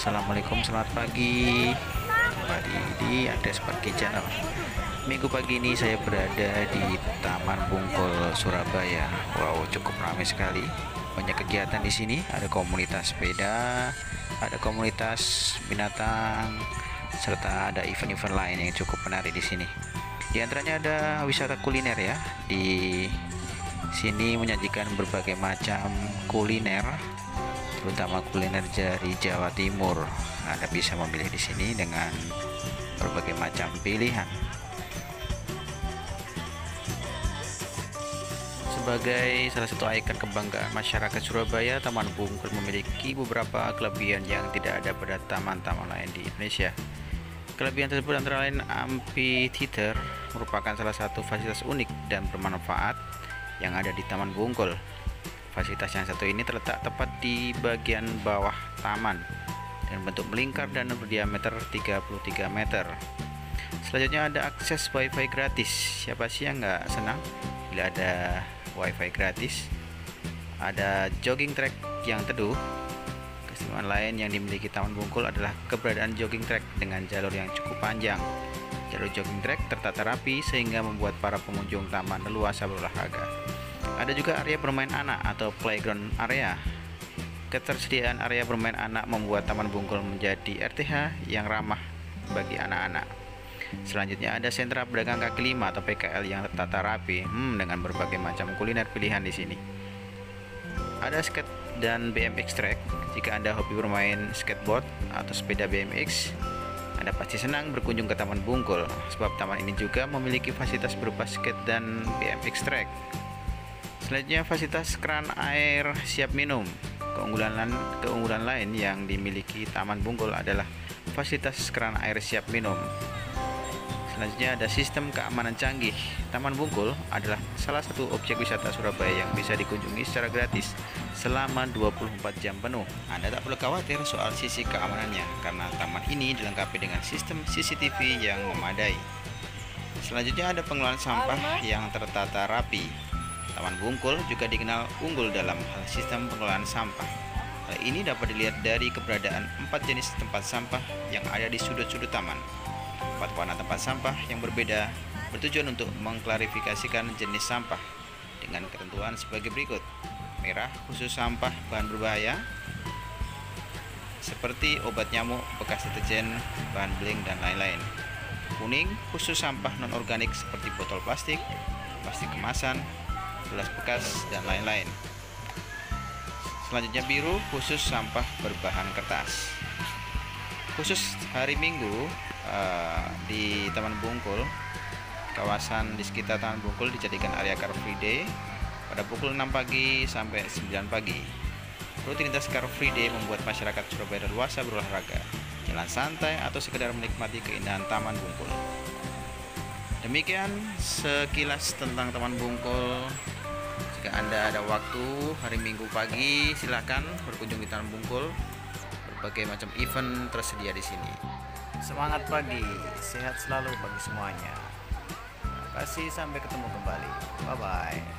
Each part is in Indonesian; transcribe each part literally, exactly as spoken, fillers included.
Assalamualaikum, selamat pagi. Kembali di Andreas Pagi Channel. Minggu pagi ini saya berada di Taman Bungkul, Surabaya. Wow, cukup ramai sekali. Banyak kegiatan di sini. Ada komunitas sepeda, ada komunitas binatang, serta ada event-event lain yang cukup menarik di sini. Di antaranya ada wisata kuliner ya. Di sini menyajikan berbagai macam kuliner, terutama kuliner dari Jawa Timur. Anda bisa memilih di sini dengan berbagai macam pilihan. Sebagai salah satu ikon kebanggaan masyarakat Surabaya, Taman Bungkul memiliki beberapa kelebihan yang tidak ada pada taman-taman lain di Indonesia. Kelebihan tersebut antara lain amphitheater merupakan salah satu fasilitas unik dan bermanfaat yang ada di Taman Bungkul. Fasilitas yang satu ini terletak tepat di bagian bawah taman dan bentuk melingkar dan berdiameter tiga puluh tiga meter. Selanjutnya ada akses wifi gratis. Siapa sih yang nggak senang bila ada wifi gratis? Ada jogging track yang teduh. Keistimewaan lain yang dimiliki Taman Bungkul adalah keberadaan jogging track dengan jalur yang cukup panjang. Jalur jogging track tertata rapi sehingga membuat para pengunjung taman leluasa berolahraga. Ada juga area bermain anak atau playground area. Ketersediaan area bermain anak membuat Taman Bungkul menjadi R T H yang ramah bagi anak-anak. Selanjutnya ada sentra pedagang kaki lima atau P K L yang tertata rapi hmm, dengan berbagai macam kuliner pilihan di sini. Ada skate dan B M X track. Jika Anda hobi bermain skateboard atau sepeda B M X, Anda pasti senang berkunjung ke Taman Bungkul, sebab taman ini juga memiliki fasilitas berupa skate dan B M X track. Selanjutnya fasilitas keran air siap minum. Keunggulan keunggulan lain yang dimiliki Taman Bungkul adalah fasilitas keran air siap minum. Selanjutnya ada sistem keamanan canggih. Taman Bungkul adalah salah satu objek wisata Surabaya yang bisa dikunjungi secara gratis selama dua puluh empat jam penuh. Anda tak perlu khawatir soal sisi keamanannya karena taman ini dilengkapi dengan sistem C C T V yang memadai. Selanjutnya ada pengelolaan sampah yang tertata rapi. Taman Bungkul juga dikenal unggul dalam hal sistem pengelolaan sampah. Hal ini dapat dilihat dari keberadaan empat jenis tempat sampah yang ada di sudut-sudut taman. Empat warna tempat sampah yang berbeda bertujuan untuk mengklarifikasikan jenis sampah dengan ketentuan sebagai berikut. Merah khusus sampah bahan berbahaya seperti obat nyamuk, bekas deterjen, bahan bling, dan lain-lain. Kuning khusus sampah non-organik seperti botol plastik, plastik kemasan, gelas bekas, dan lain-lain. Selanjutnya biru khusus sampah berbahan kertas. Khusus hari Minggu uh, di Taman Bungkul, kawasan di sekitar Taman Bungkul dijadikan area Car Free Day pada pukul enam pagi sampai sembilan pagi. Rutinitas Car Free Day membuat masyarakat Surabaya leluasa berolahraga, jalan santai, atau sekedar menikmati keindahan Taman Bungkul. Demikian sekilas tentang Taman Bungkul. Jika Anda ada waktu hari Minggu pagi, silakan berkunjung di Taman Bungkul. Berbagai macam event tersedia di sini. Semangat pagi, sehat selalu bagi semuanya. Terima kasih, sampai ketemu kembali. Bye bye.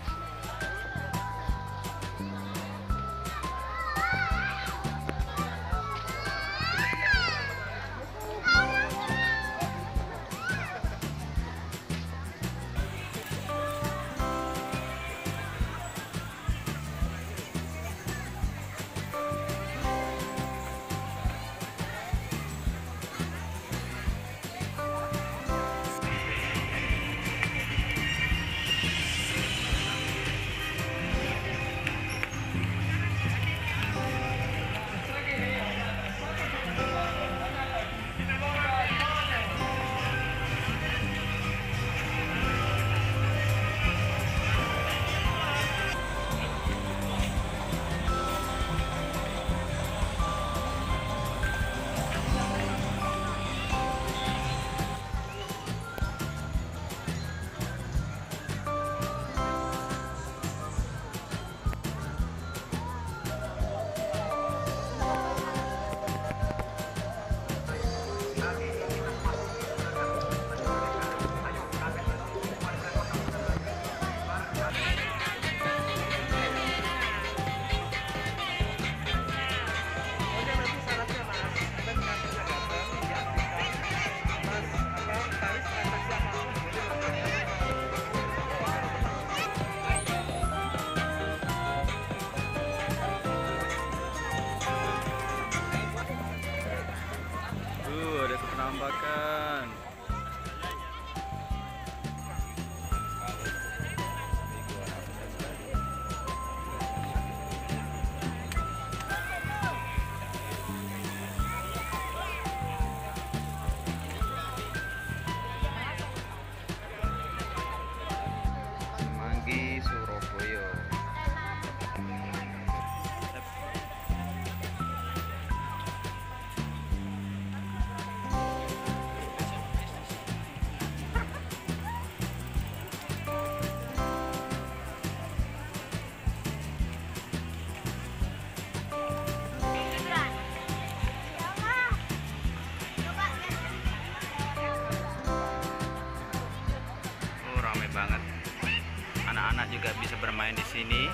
main di sini.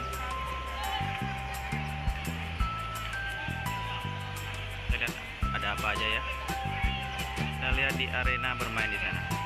Kita lihat ada apa aja ya. Kita lihat di arena bermain di sana.